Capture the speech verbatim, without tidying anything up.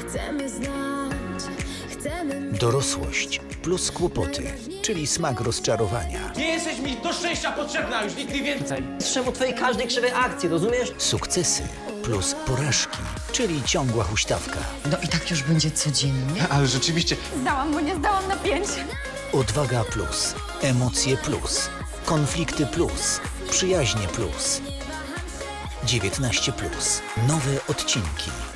Chcemy znać, chcemy... Dorosłość plus kłopoty, czyli smak rozczarowania. Nie jesteś mi do szczęścia potrzebna, już nigdy więcej. Strzemu twojej każdej krzywej akcji, rozumiesz? Sukcesy plus porażki, czyli ciągła huśtawka. No i tak już będzie codziennie? Ale rzeczywiście... Zdałam, bo nie zdałam na pięć. Odwaga plus, emocje plus, konflikty plus, przyjaźnie plus. dziewiętnaście plus. Nowe odcinki.